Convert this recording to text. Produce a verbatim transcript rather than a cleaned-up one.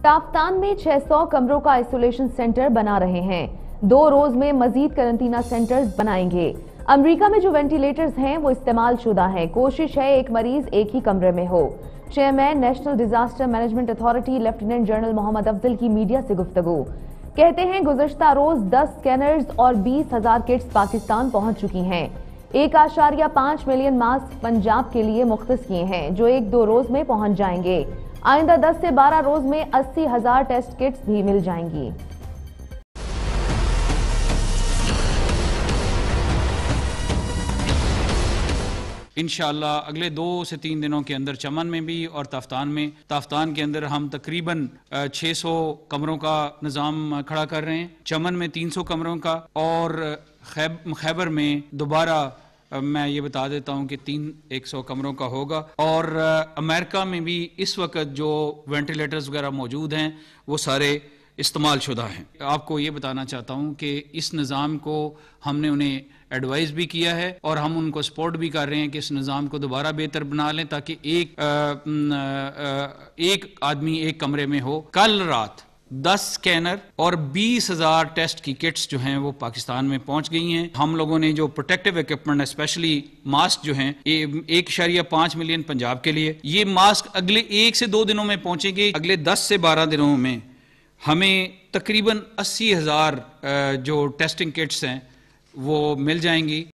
ताफ्तान में छह सौ कमरों का आइसोलेशन सेंटर बना रहे हैं। दो रोज में मजीद करंटीना सेंटर्स बनाएंगे। अमेरिका में जो वेंटिलेटर्स हैं वो इस्तेमाल शुदा हैं। कोशिश है एक मरीज एक ही कमरे में हो। Chairman national disaster management authority lieutenant general Mohammad Afzal की मीडिया से गुफ्तगू। कहते हैं गुज़श्ता रोज दस स्कैनर्स और बीस हजार किट्स पाकिस्तान पहुंच चुकी हैं। एक आशारिया पांच मिलियन मास्क पंजाब के लिए मुख्तस किए हैं जो एक दो रोज में पहुंच जाएंगे। आइंदा दस से बारह रोज में अस्सी हजार टेस्ट किट्स भी मिल जाएंगी। इंशाअल्लाह अगले दो से तीन दिनों के अंदर चमन में भी और ताफ्तान में ताफ्तान के अंदर हम तकरीबन छह सौ कमरों का निज़ाम खड़ा कर रहे हैं। चमन में तीन सौ कमरों का और खैब, खैबर में दोबारा मैं ये बता देता हूँ कि तीन एक सौ कमरों का होगा। और अमेरिका में भी इस वक्त जो वेंटिलेटर्स वगैरह मौजूद हैं वो सारे इस्तेमाल शुदा हैं। आपको ये बताना चाहता हूँ कि इस निज़ाम को हमने उन्हें एडवाइस भी किया है और हम उनको सपोर्ट भी कर रहे हैं कि इस निज़ाम को दोबारा बेहतर बना लें ताकि एक आ, आ, एक आदमी एक कमरे में हो। कल रात दस स्कैनर और बीस हजार टेस्ट की किट्स जो हैं वो पाकिस्तान में पहुंच गई हैं। हम लोगों ने जो प्रोटेक्टिव इक्विपमेंट स्पेशली मास्क जो हैं एक इशारिया पांच मिलियन पंजाब के लिए, ये मास्क अगले एक से दो दिनों में पहुंचेंगे। अगले दस से बारह दिनों में हमें तकरीबन अस्सी हजार जो टेस्टिंग किट्स हैं वो मिल जाएंगी।